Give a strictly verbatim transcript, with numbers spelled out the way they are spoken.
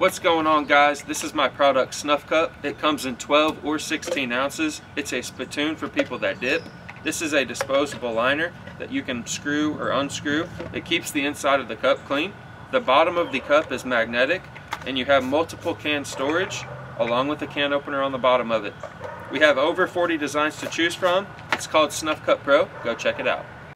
What's going on, guys? This is my product, Snuff Cup. It comes in twelve or sixteen ounces. It's a spittoon for people that dip. This is a disposable liner that you can screw or unscrew. It keeps the inside of the cup clean. The bottom of the cup is magnetic, and you have multiple can storage along with the can opener on the bottom of it. We have over forty designs to choose from. It's called Snuff Cup Pro. Go check it out.